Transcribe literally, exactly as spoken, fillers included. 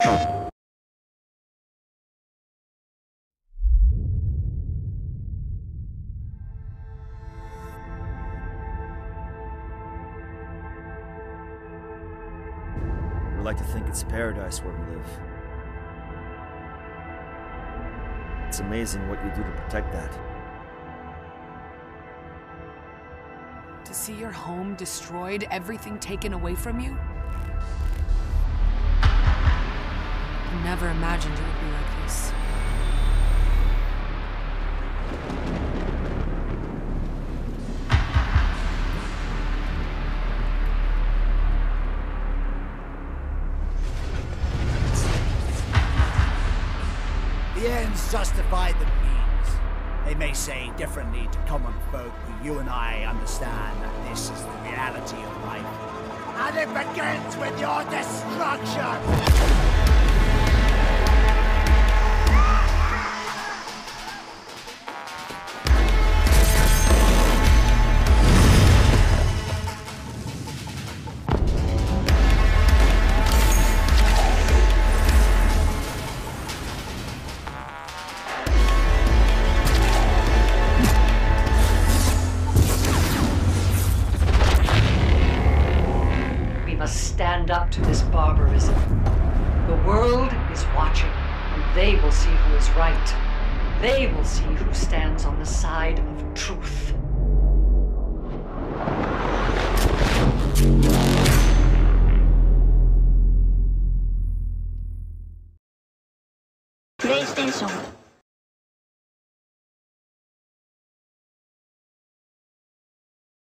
We like to think it's paradise where we live. It's amazing what you do to protect that. To see your home destroyed, everything taken away from you? I never imagined it would be like this. The ends justify the means. They may say differently to common folk, but you and I understand that this is the reality of life. And it begins with your destruction! Stand up to this barbarism. The world is watching, and they will see who is right. They will see who stands on the side of truth.